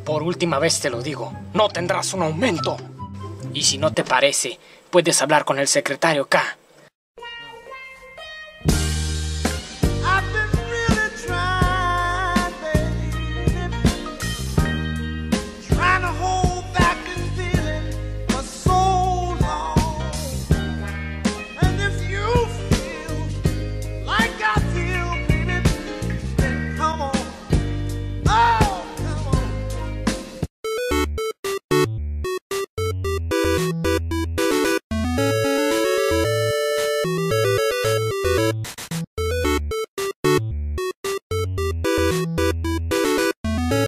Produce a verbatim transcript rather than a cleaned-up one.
Por última vez te lo digo, no tendrás un aumento. Y si no te parece, puedes hablar con el secretario K